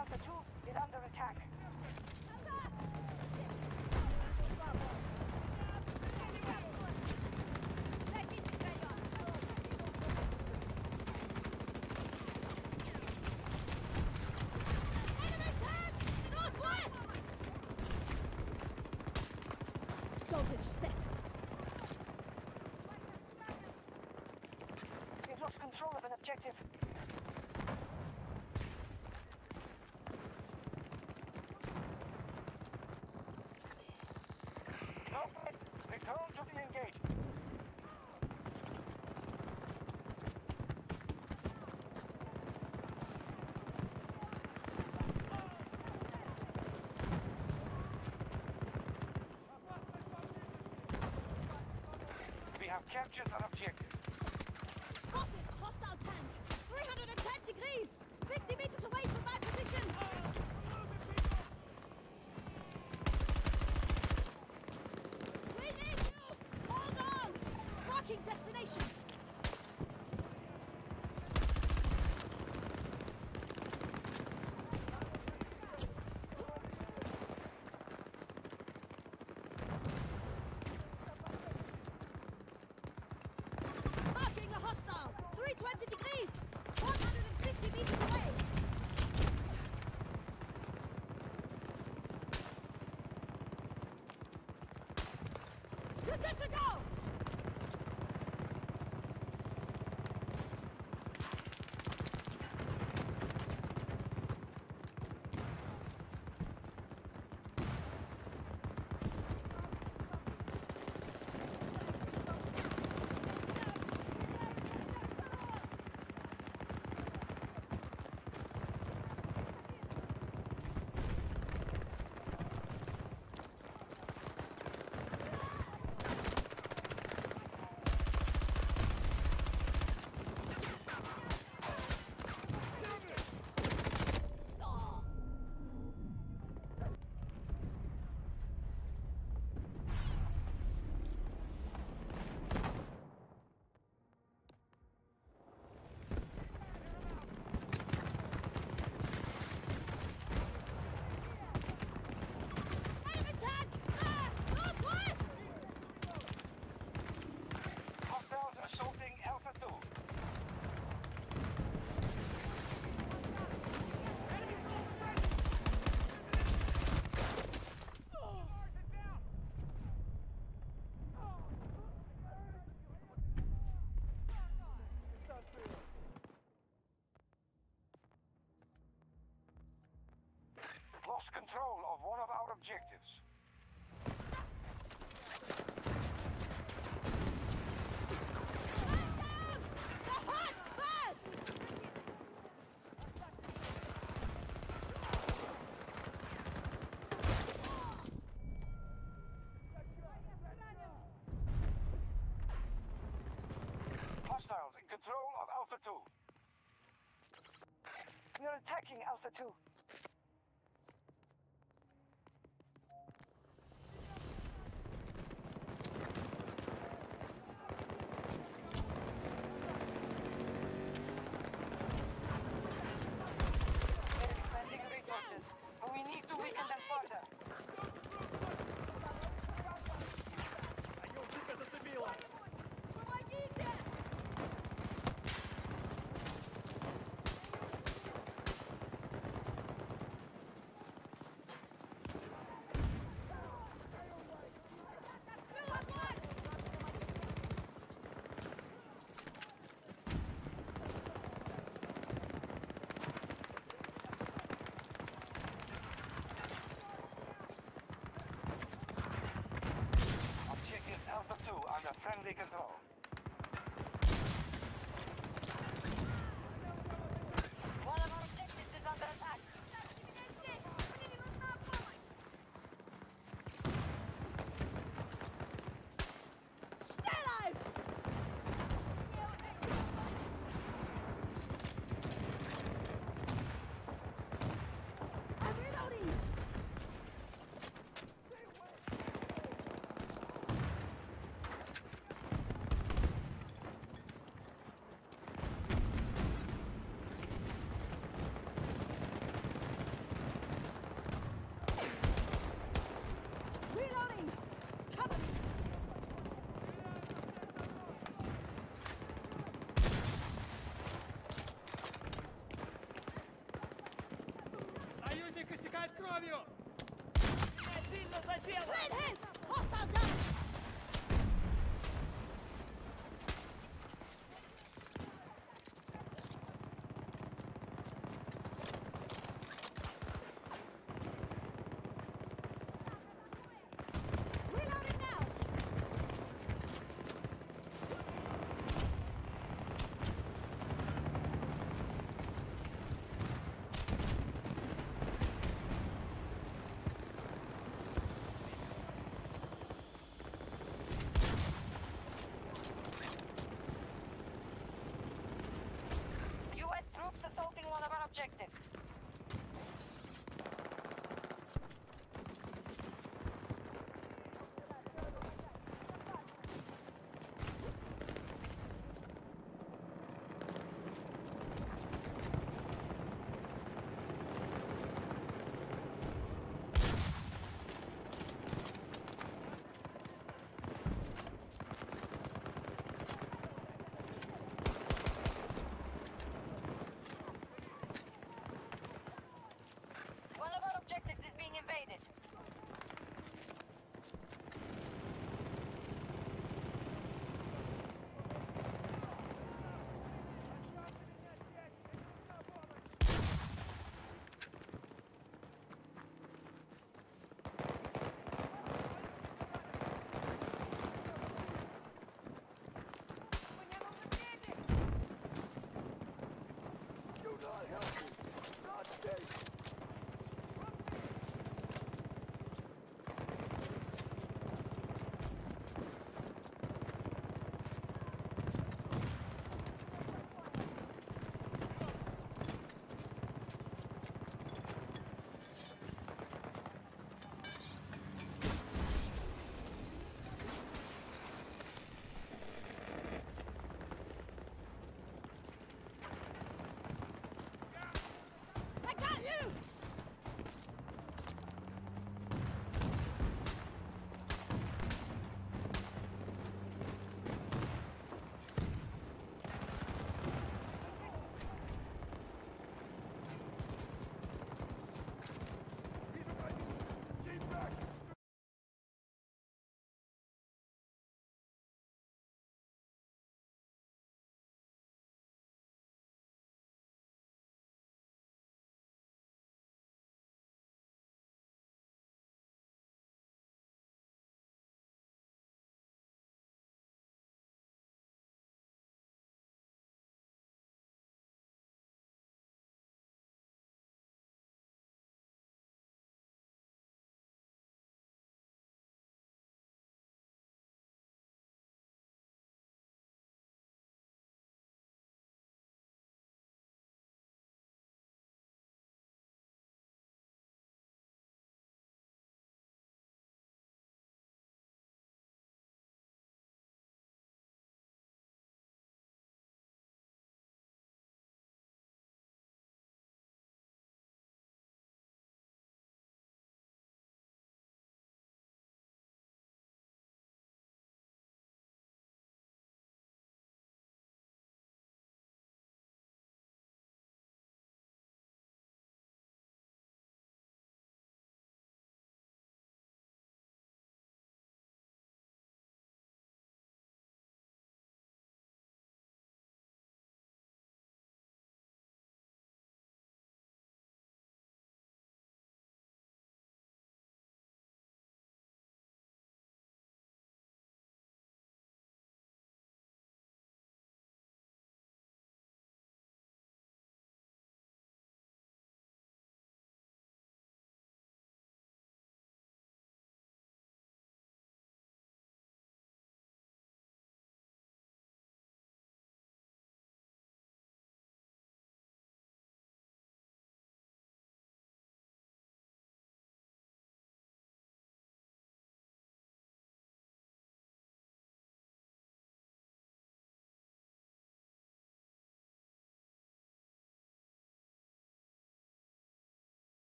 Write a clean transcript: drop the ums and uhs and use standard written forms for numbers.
Alpha 2 is under attack. Dosage set. We've lost control of an objective. No, return to the engagement. We have captured an objective. Spotted a hostile tank. 310 degrees. 50 meters away from my position. We need you. Hold on. Marking destination. Marking a hostile. 320 degrees. 150 meters away. You're good to go. Enemy tank! Northwest! Hostiles assaulting Alpha 2. Lost control of one of our objectives. Man down! The hot bird! Hostiles in control of Alpha 2. We are attacking Alpha 2. They're expanding resources, but we need to weaken them further. Помогите! Objective Alpha 2 under friendly control. One of our objectives is under attack. Stay alive! I'm reloading! истекает кровью! Cleared hit! Hostile down!